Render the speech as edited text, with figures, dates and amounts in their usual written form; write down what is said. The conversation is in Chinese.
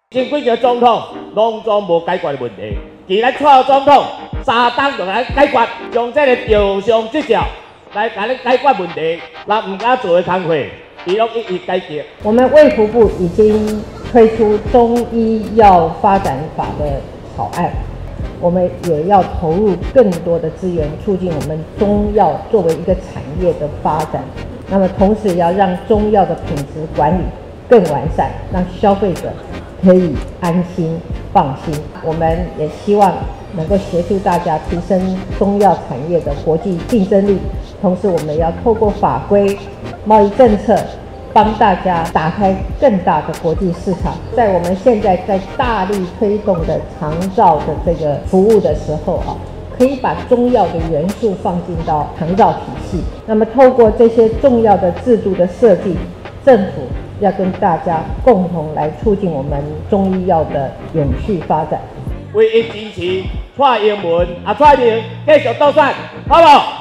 前几个总统拢总无解决的问题，既然蔡总统3档就来解决，将这个朝上之教来甲你解决问题，那唔敢做的工作，伊拢一一解决。 我们卫福部已经推出中医药发展法的草案，我们也要投入更多的资源，促进我们中药作为一个产业的发展。那么同时也要让中药的品质管理更完善，让消费者可以安心放心。我们也希望能够协助大家提升中药产业的国际竞争力，同时我们要透过法规、贸易政策，帮大家打开更大的国际市场。在我们现在在大力推动的长照的这个服务的时候可以把中药的元素放进到长照体系。那么透过这些重要的制度的设计，政府要跟大家共同来促进我们中医药的永续发展。 唯一支持蔡英文蔡英文继续当选，好不好？